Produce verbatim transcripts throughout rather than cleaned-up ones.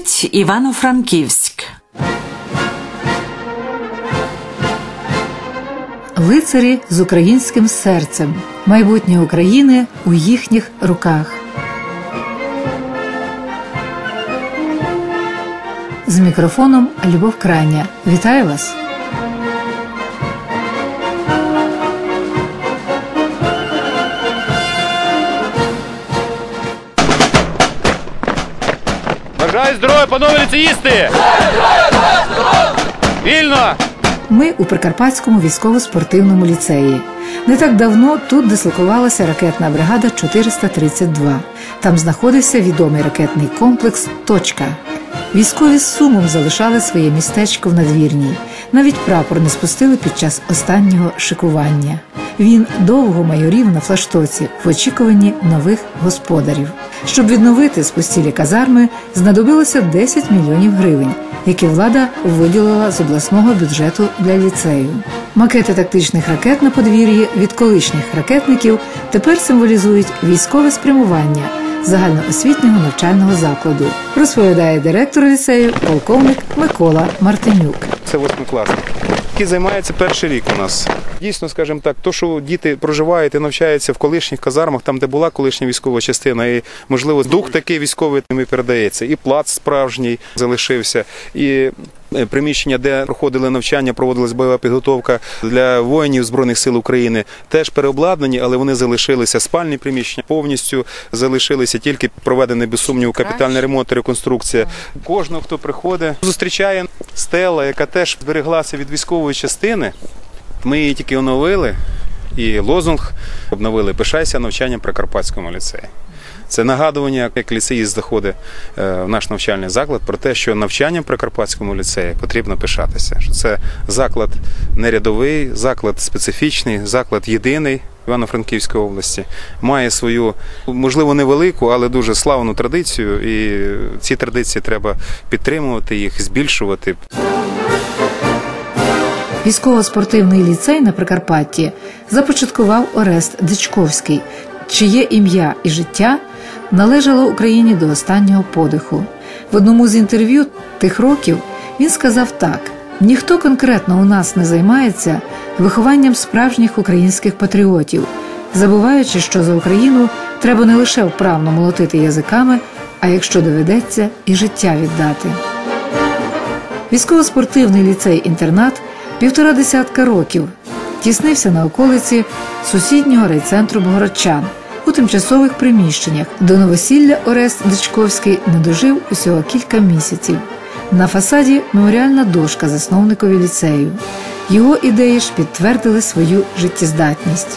Вітають Івано-Франківськ. Лицарі з українським серцем. Майбутнє України у їхніх руках. З мікрофоном Любов Краня. Вітаю вас! Бажаю здоров'я, панове ліцеїсти! Вільно! Ми у Прикарпатському військово-спортивному ліцеї. Не так давно тут дислокувалася ракетна бригада чотириста тридцять два. Там знаходився відомий ракетний комплекс «Точка». Військові з сумом залишали своє містечко в Надвірній. Навіть прапор не спустили під час останнього шикування. Він довго майорів на флаштоці в очікуванні нових господарів. Щоб відновити спустілі казарми, знадобилося десять мільйонів гривень, які влада виділила з обласного бюджету для ліцею. Макети тактичних ракет на подвір'ї від колишніх ракетників тепер символізують військове спрямування загальноосвітнього навчального закладу, розповідає директор ліцею полковник Микола Мартинюк. Це восьмикласник, який займається перший рік у нас. Дійсно, скажімо так, то, що діти проживають і навчаються в колишніх казармах, там, де була колишня військова частина, і, можливо, дух такий військовий ними передається. І плац справжній залишився, і приміщення, де проходили навчання, проводилась бойова підготовка для воїнів Збройних сил України, теж переобладнані, але вони залишилися. Спальні приміщення повністю залишилися, тільки проведений, без сумніву, капітальний ремонт і реконструкція. Кожного, хто приходить, зустрічає стела, яка теж збереглася від військової частини. Ми її тільки оновили, і лозунг обновили «Пишайся навчанням в Прикарпатському ліцеї». Це нагадування, як ліцеїст заходить в наш навчальний заклад, про те, що навчанням в Прикарпатському ліцеї потрібно пишатися. Що це заклад не рядовий, заклад специфічний, заклад єдиний в Івано-Франківській області. Має свою, можливо, невелику, але дуже славну традицію, і ці традиції треба підтримувати, їх збільшувати. Військово-спортивний ліцей на Прикарпатті започаткував Орест Дичковський, чиє ім'я і життя належало Україні до останнього подиху. В одному з інтерв'ю тих років він сказав так: «Ніхто конкретно у нас не займається вихованням справжніх українських патріотів, забуваючи, що за Україну треба не лише вправно молотити язиками, а якщо доведеться, і життя віддати». Військово-спортивний ліцей-інтернат півтора десятка років тіснився на околиці сусіднього райцентру Богородчан у тимчасових приміщеннях. До новосілля Орест Дичковський не дожив усього кілька місяців. На фасаді меморіальна дошка засновникові ліцею. Його ідеї ж підтвердили свою життєздатність.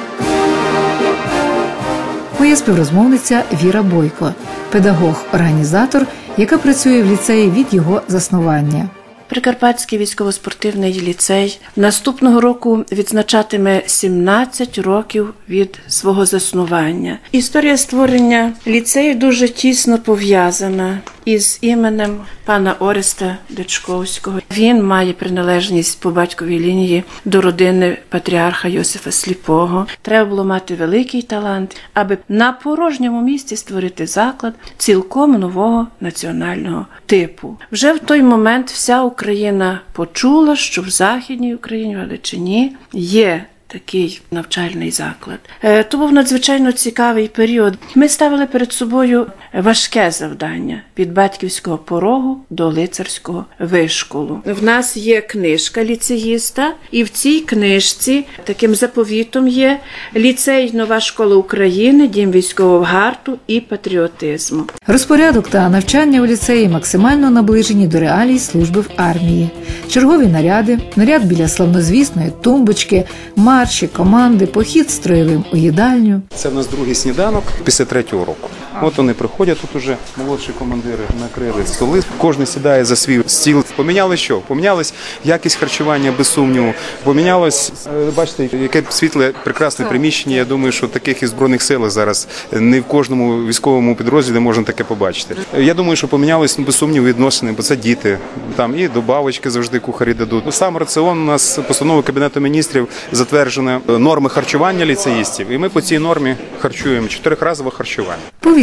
Моя співрозмовниця Віра Бойко, педагог-організатор, яка працює в ліцеї від його заснування. Прикарпатський військово-спортивний ліцей наступного року відзначатиме сімнадцять років від свого заснування. Історія створення ліцею дуже тісно пов'язана із іменем пана Ореста Дичковського. Він має приналежність по батьковій лінії до родини патріарха Йосифа Сліпого. Треба було мати великий талант, аби на порожньому місці створити заклад цілком нового національного типу. Вже в той момент вся Україна почула, що в Західній Україні, в Галичині, є такий навчальний заклад. То був надзвичайно цікавий період. Ми ставили перед собою важке завдання – від батьківського порогу до лицарського вишколу. В нас є книжка ліцеїста, і в цій книжці таким заповітом є ліцей «Нова школа України», дім військового гарту і патріотизму. Розпорядок та навчання у ліцеї максимально наближені до реалій служби в армії. Чергові наряди, наряд біля славнозвісної тумбочки, марші, команди, похід строєвим у їдальню. Це в нас другий сніданок після третього року. От вони приходять, тут уже молодші командири накрили столи. Кожен сідає за свій стіл. Помінялось що? Помінялось якість харчування, без сумніву. Помінялось, бачите, яке світле, прекрасне приміщення. Я думаю, що таких і в Збройних силах зараз не в кожному військовому підрозділі можна таке побачити. Я думаю, що помінялось, без сумніву, відносини, бо це діти. Там і добавочки завжди кухарі дадуть. Сам раціон у нас постановою Кабінету міністрів затверджено норми харчування ліцеїстів. І ми по цій нормі харчуємо чотирьохразове харчування. По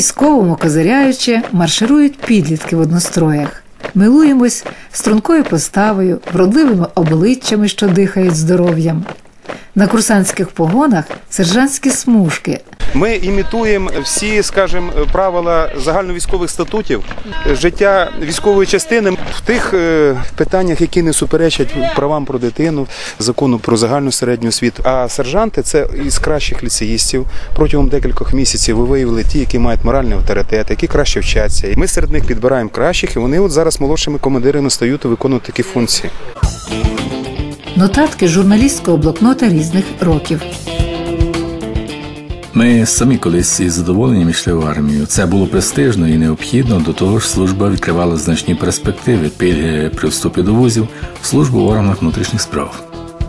По-військовому козиряючи марширують підлітки в одностроях. Милуємось стрункою поставою, вродливими обличчями, що дихають здоров'ям. На курсантських погонах сержантські смужки. Ми імітуємо всі, скажімо, правила загальновійськових статутів життя військової частини в тих питаннях, які не суперечать правам про дитину, закону про загальну середню освіту. А сержанти – це із кращих ліцеїстів. Протягом декількох місяців ви виявили ті, які мають моральний авторитет, які краще вчаться. І ми серед них підбираємо кращих, і вони от зараз молодшими командирами стають і виконують такі функції. Нотатки журналістського блокнота різних років. Ми самі колись із задоволенням йшли в армію. Це було престижно і необхідно, до того ж служба відкривала значні перспективи, пільги при вступі до вузів, службу в органах внутрішніх справ.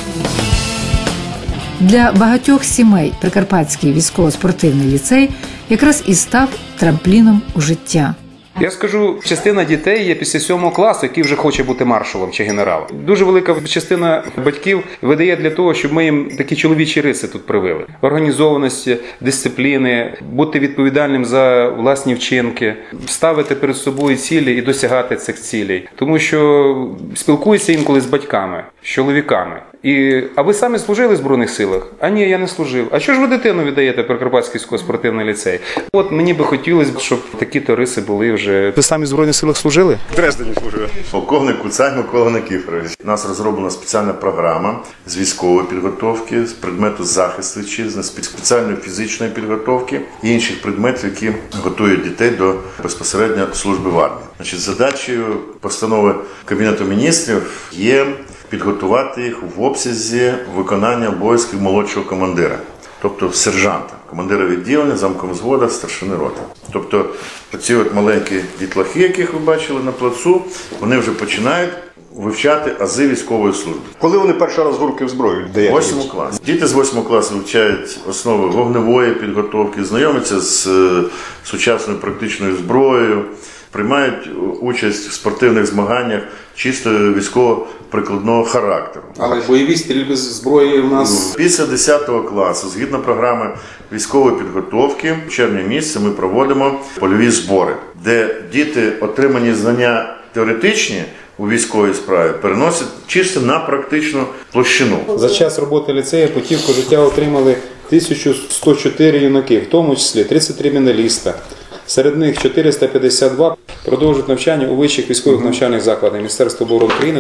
Для багатьох сімей Прикарпатський військово-спортивний ліцей якраз і став трампліном у життя. Я скажу, частина дітей є після сьомого класу, який вже хоче бути маршалом чи генералом. Дуже велика частина батьків видає для того, щоб ми їм такі чоловічі риси тут привили. Організованості, дисципліни, бути відповідальним за власні вчинки, ставити перед собою цілі і досягати цих цілей. Тому що спілкуюся інколи з батьками, з чоловіками. І, а ви самі служили в Збройних силах? А ні, я не служив. А що ж ви дитину віддаєте Прикарпатський військово-спортивний ліцей? От мені би хотілося, щоб такі-то риси були вже. Ви самі в Збройних силах служили? В Дрездені служив. Полковник Куцай Микола Никифорович. У нас розроблена спеціальна програма з військової підготовки, з предмету захисту вітчизни, спеціальної фізичної підготовки і інших предметів, які готують дітей до безпосередньо служби в армії. Значить, задачею постанови Кабінету міністрів є підготувати їх в обсязі виконання обов'язків молодшого командира, тобто сержанта, командира відділення, замкомзвода, старшини роти. Тобто оці от маленькі дітлахи, яких ви бачили на плацу, вони вже починають вивчати ази військової служби. Коли вони перший раз гурки в зброю дають? Восьмому класі. Діти з восьмого класу вивчають основи вогневої підготовки, знайомляться з сучасною практичною зброєю, приймають участь в спортивних змаганнях чисто військово-прикладного характеру. Але бойові стрільби з зброї у нас... Після десятого класу, згідно програми військової підготовки, в червні місяці ми проводимо польові збори, де діти отримані знання теоретичні у військовій справі переносять чисто на практичну площину. За час роботи ліцею путівку життя отримали тисяча сто чотири юнаки, в тому числі тридцять три медаліста. Серед них чотириста п'ятдесят два продовжують навчання у вищих військових навчальних закладах Міністерства оборони України.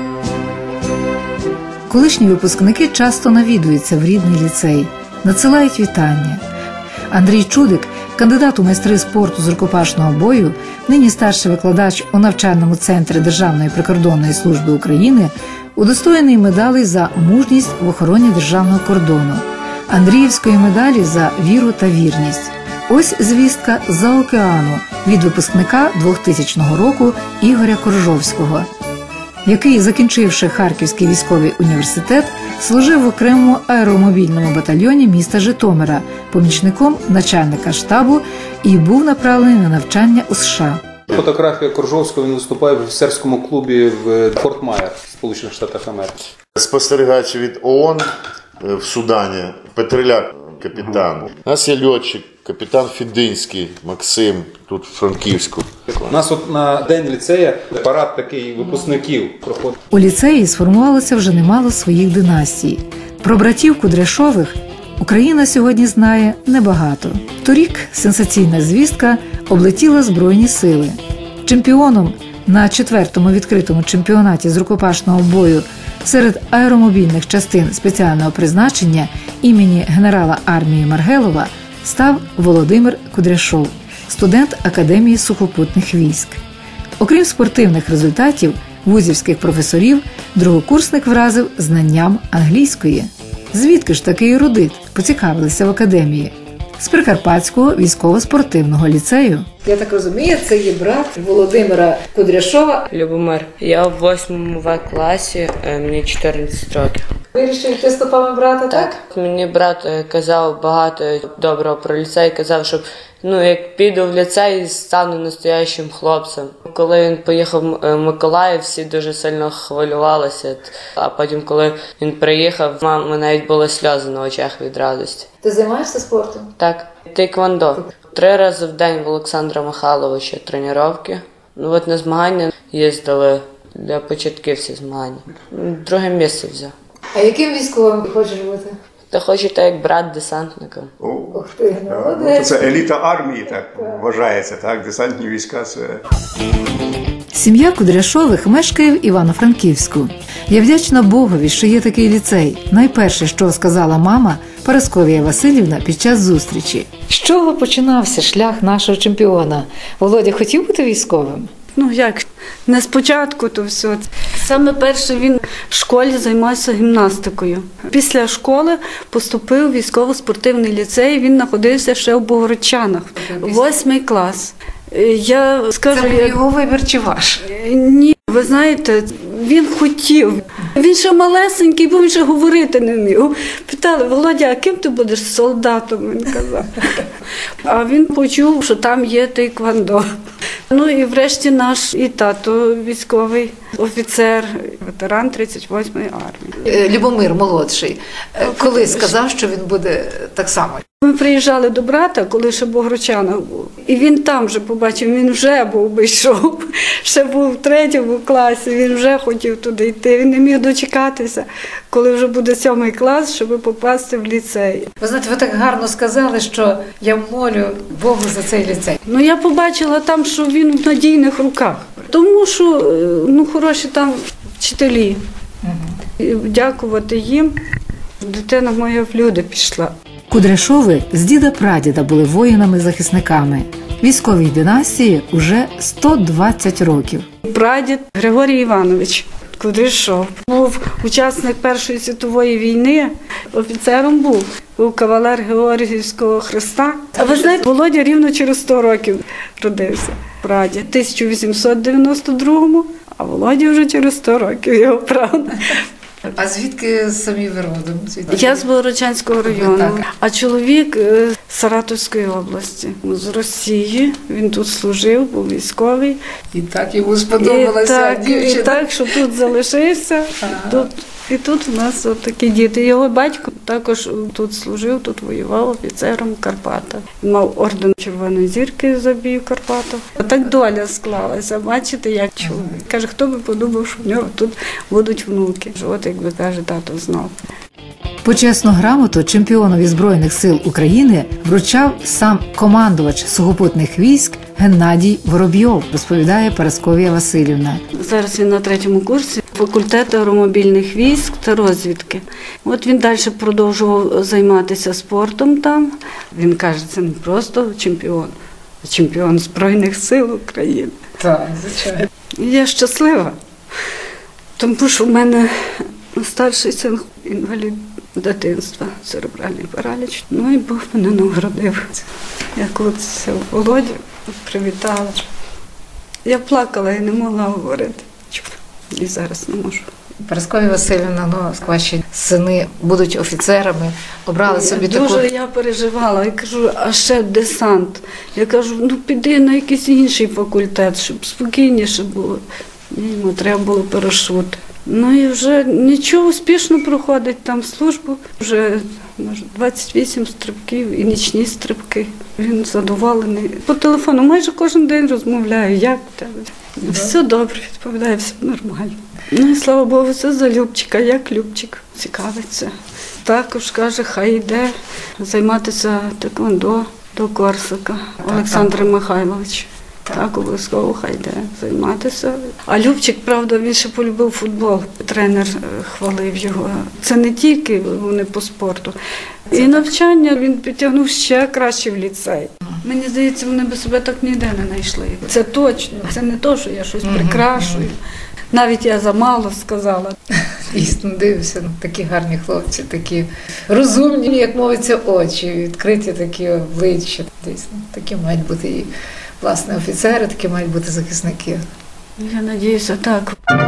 Колишні випускники часто навідуються в рідний ліцей, надсилають вітання. Андрій Чудик, кандидат у майстри спорту з рукопашного бою, нині старший викладач у навчальному центрі Державної прикордонної служби України, удостоєний медалей за мужність в охороні державного кордону, Андріївської медалі за віру та вірність. Ось звістка з-за океану від випускника двохтисячного року Ігоря Коржовського, який, закінчивши Харківський військовий університет, служив в окремому аеромобільному батальйоні міста Житомира, помічником начальника штабу і був направлений на навчання у США. Фотографія Коржовського, він виступає в офіцерському клубі в Форт Майер, Сполучених Штатах Америки. Спостерігач від ООН в Судані, Петриляк, капітан. У нас є льотчик, капітан Фідинський Максим, тут в Франківську. У нас от на день ліцея парад такий випускників проходить. У ліцеї сформувалося вже немало своїх династій. Про братів Кудряшових Україна сьогодні знає небагато. Торік сенсаційна звістка облетіла Збройні сили. Чемпіоном на четвертому відкритому чемпіонаті з рукопашного бою серед аеромобільних частин спеціального призначення імені генерала армії Маргелова став Володимир Кудряшов, студент Академії сухопутних військ. Окрім спортивних результатів вузівських професорів, другокурсник вразив знанням англійської. Звідки ж такий ерудит, поцікавилися в академії? З Прикарпатського військово-спортивного ліцею. Я так розумію, це є брат Володимира Кудряшова. Любомир. Я в восьмому В класі, мені чотирнадцять років. Вирішив йти стопами брата, так? Так. Мені брат казав багато доброго про ліцей, казав, що ну, як піду в ліцей, стану настоящим хлопцем. Коли він поїхав в Миколаїв, всі дуже сильно хвилювалися. А потім, коли він приїхав, мама навіть були сльози на очах від радості. Ти займаєшся спортом? Так. Тейквондо. Три рази в день в Олександра Михайловича тренування. Ну от на змагання їздили для початківців змагання. Друге місце взяв. А яким військовим хочеш бути? Та хочу так, як брат десантником. Ух ти, молодець. Це еліта армії, так вважається, так? Десантні війська – це... Сім'я Кудряшових мешкає в Івано-Франківську. Я вдячна Богові, що є такий ліцей. Найперше, що сказала мама Парасковія Василівна під час зустрічі. З чого починався шлях нашого чемпіона? Володя хотів бути військовим? Ну як, не спочатку то все. Саме перше він в школі займався гімнастикою. Після школи поступив в військово-спортивний ліцей, він знаходився ще в Богородчанах, восьмий клас. Я скажу, Це був його вибір чи ваш? Ні, ви знаєте, він хотів. Він ще малесенький, бо він ще говорити не вмів. Питали: Володя, а ким ти будеш? Солдатом, він казав. А він почув, що там є тейквондо. Ну і врешті наш і тато військовий офіцер, ветеран тридцять восьмої армії. Любомир молодший, коли сказав, що він буде так само? Ми приїжджали до брата, коли ще в Богородчанах був. І він там вже побачив, він вже був би йшов. Ще був в третьому класі, він вже хотів туди йти. Він не міг дочекатися, коли вже буде сьомий клас, щоб попасти в ліцей. Ви знаєте, ви так гарно сказали, що я молю Богу за цей ліцей. Ну я побачила там, що він в надійних руках. Тому що ну, хороші там вчителі. Угу. І дякувати їм, дитина моя в люди пішла. Кудряшови з діда-прадіда були воїнами-захисниками. Військовій династії уже сто двадцять років. Прадід Григорій Іванович Кудряшов був учасник Першої світової війни, офіцером був, був кавалер Георгіївського хреста. А ви знаєте, Володя рівно через сто років родився. Прадід в тисяча вісімсот дев'яносто другому, а Володя вже через сто років, його правда. А звідки самі ви родом? Звідки? Я з Богородчанського району, а чоловік з Саратовської області, з Росії. Він тут служив, був військовий. І так йому сподобалася і так, дівчина. І так, що тут залишився. Ага. Тут, і тут у нас от такі діти. Його батько також тут служив, тут воював офіцером в Карпатах. Мав орден Червоної зірки за бій в Карпатах. Так доля склалася, бачите, як чоловік. Каже, хто би подумав, що в нього тут будуть внуки. От, якби каже, тато знав. Почесну грамоту чемпіонові Збройних сил України вручав сам командувач сухопутних військ Геннадій Воробйов, розповідає Парасковія Василівна. Зараз він на третьому курсі факультету аеромобільних військ та розвідки. От він далі продовжував займатися спортом там. Він каже, це не просто чемпіон, а чемпіон Збройних сил України. Так, звичайно. Я щаслива, тому що в мене старший син інвалід дитинства, церебральний параліч. Ну і Бог мене нагородив. Як от це Володя привітала. Я плакала і не могла говорити. І зараз не можу. Парасковія Василівна, ну, ваші сини будуть офіцерами, обрали собі таку... Дуже я переживала. Я кажу, а ще десант. Я кажу, ну піди на якийсь інший факультет, щоб спокійніше було. Йому треба було парашут. Ну і вже нічого, успішно проходить там службу. Вже, може, двадцять вісім стрибків і нічні стрибки. Він задоволений. По телефону майже кожен день розмовляю, як в тебе. Да. Все добре, відповідає, все нормально. Ну і слава Богу, все за Любчика, як Любчик цікавиться. Також каже, хай йде займатися тейквондо до Корсака Олександра Михайловича. Так, обов'язково хай йде займатися. А Любчик, правда, він ще полюбив футбол. Тренер хвалив його. Це не тільки вони по спорту. І навчання він підтягнув ще краще в ліцей. Мені здається, вони би себе так ніде не знайшли. Це точно, це не то, що я щось прикрашую. Навіть я замало сказала. Дійсно, дивився, такі гарні хлопці, такі розумні, як мовиться, очі, відкриті такі обличчя. Дійсно, такі мають бути і власне офіцери, такі мають бути захисники. Я надіюся, так.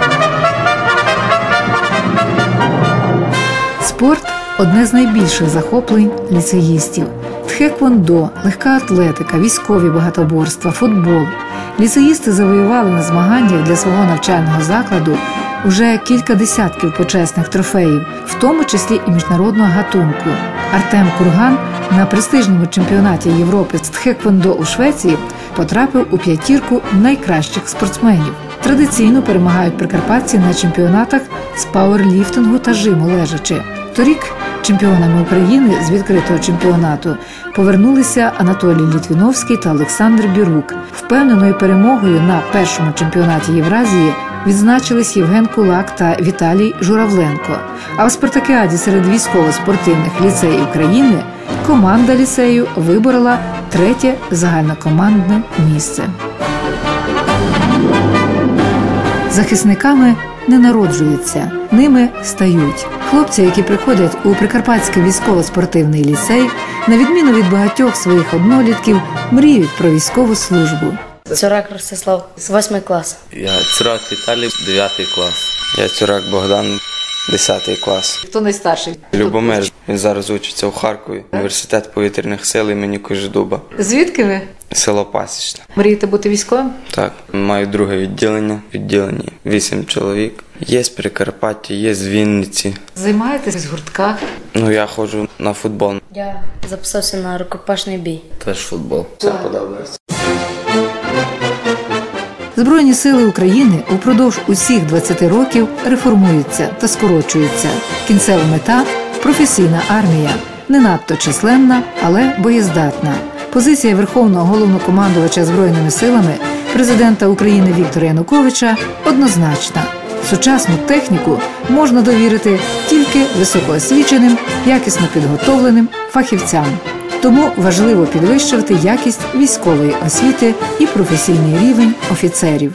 Спорт – одне з найбільших захоплень ліцеїстів. Тхеквондо, легка атлетика, військові багатоборства, футбол. Ліцеїсти завоювали на змаганнях для свого навчального закладу уже кілька десятків почесних трофеїв, в тому числі і міжнародного гатунку. Артем Курган на престижному чемпіонаті Європи з тхеквондо у Швеції потрапив у п'ятірку найкращих спортсменів. Традиційно перемагають прикарпатці на чемпіонатах з пауерліфтингу та жиму лежачи. Торік чемпіонами України з відкритого чемпіонату повернулися Анатолій Літвіновський та Олександр Бірук. Впевненою перемогою на першому чемпіонаті Євразії відзначились Євген Кулак та Віталій Журавленко. А в спартакіаді серед військово-спортивних ліцеїв країни команда ліцею виборола третє загальнокомандне місце. Захисниками не народжуються, ними стають. Хлопці, які приходять у Прикарпатський військово-спортивний ліцей, на відміну від багатьох своїх однолітків, мріють про військову службу. Цурак Ростислав з восьмий клас. Я Цурак Віталій, дев'ятий клас. Я Цурак Богдан, десятий клас. Хто найстарший? Любомир, він зараз учиться у Харкові. Університет повітряних сил імені Кожедуба. Звідки ви? Село Пасічне. Мрієте бути військовим? Так. Маю друге відділення. Відділені вісім чоловік. Є з Прикарпаття, є з Вінниці. Займаєтесь в гуртках? Ну, я ходжу на футбол. Я записався на рукопашний бій. Теж футбол. Все подобається. Збройні сили України упродовж усіх двадцяти років реформуються та скорочуються. Кінцева мета – професійна армія. Не надто численна, але боєздатна. Позиція Верховного Головнокомандувача Збройними силами президента України Віктора Януковича однозначна. Сучасну техніку можна довірити тільки високоосвіченим, якісно підготовленим фахівцям. Тому важливо підвищувати якість військової освіти і професійний рівень офіцерів.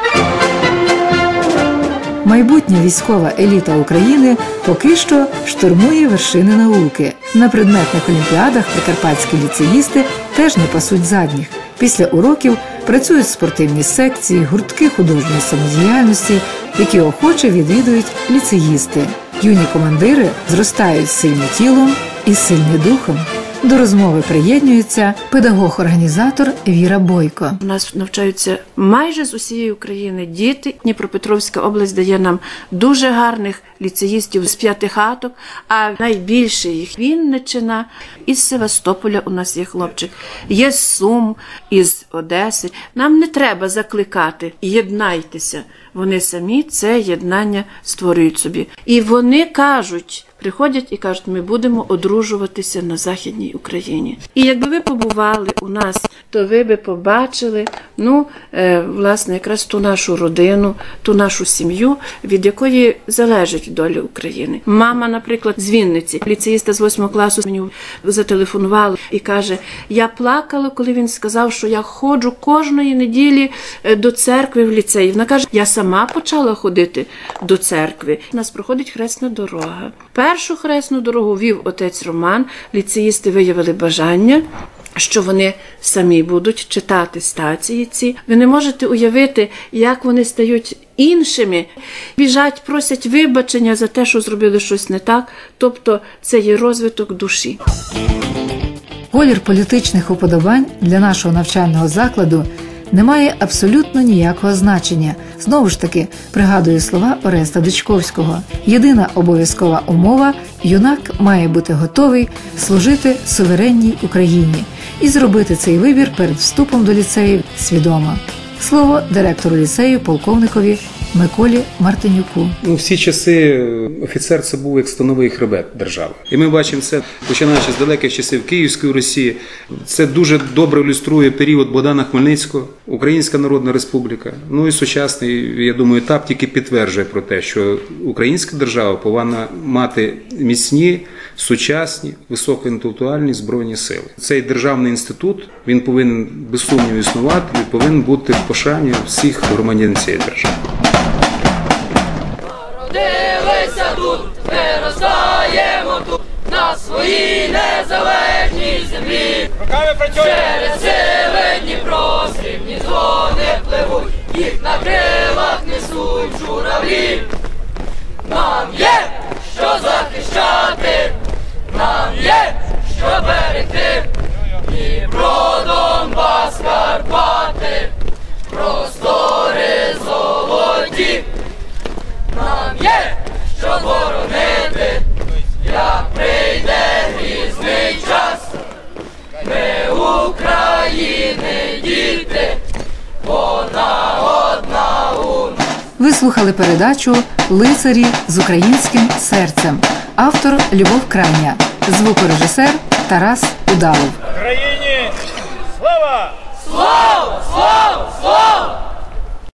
Майбутня військова еліта України поки що штурмує вершини науки. На предметних олімпіадах прикарпатські ліцеїсти теж не пасуть задніх. Після уроків працюють спортивні секції, гуртки художньої самодіяльності, які охоче відвідують ліцеїсти. Юні командири зростають сильним тілом і сильним духом. До розмови приєднується педагог-організатор Віра Бойко. У нас навчаються майже з усієї України діти. Дніпропетровська область дає нам дуже гарних ліцеїстів з п'ятихаток, а найбільше їх Вінниччина. Із Севастополя у нас є хлопчик, є з Сум, із Одеси. Нам не треба закликати, єднайтеся. Вони самі це єднання створюють собі. І вони кажуть, приходять і кажуть, ми будемо одружуватися на Західній Україні. І якби ви побували у нас, то ви би побачили, ну, е, власне, якраз ту нашу родину, ту нашу сім'ю, від якої залежить доля України. Мама, наприклад, з Вінниці, ліцеїста з восьмого класу мені зателефонувала і каже, я плакала, коли він сказав, що я ходжу кожної неділі до церкви в ліцеї. Вона каже, я сама почала ходити до церкви. У нас проходить хресна дорога. Першу хресну дорогу вів отець Роман, ліцеїсти виявили бажання, що вони самі будуть читати стації ці. Ви не можете уявити, як вони стають іншими. Біжать, просять вибачення за те, що зробили щось не так. Тобто це є розвиток душі. Колір політичних уподобань для нашого навчального закладу не має абсолютно ніякого значення. Знову ж таки, пригадую слова Ореста Дичковського. Єдина обов'язкова умова – юнак має бути готовий служити суверенній Україні і зробити цей вибір перед вступом до ліцею свідомо. Слово директору ліцею полковникові Миколі Мартинюку. Ну, всі часи офіцер – це був як становий хребет держави. І ми бачимо це, починаючи з далеких часів Київської Росії. Це дуже добре ілюструє період Богдана Хмельницького, Українська Народна Республіка. Ну і сучасний, я думаю, етап тільки підтверджує про те, що українська держава повинна мати міцні, сучасні, високоінтелектуальні збройні сили. Цей державний інститут, він повинен без сумніву існувати і повинен бути в пошані всіх громадян цієї держави. Народилися тут, виростаємо тут, на своїй незалежній землі. Через сили Дніпро срібні дзвони пливуть, їх на крилах несуть журавлі. Нам є що захищати, нам є що берегти, Дніпро, Донбас, Карпати, простори золоті. Нам є що боронити, як прийде грізний час. Ви слухали передачу «Лицарі з українським серцем». Автор Любов Крайня. Звукорежисер Тарас Удалов. Україні слава! Слава! Слава! Слава!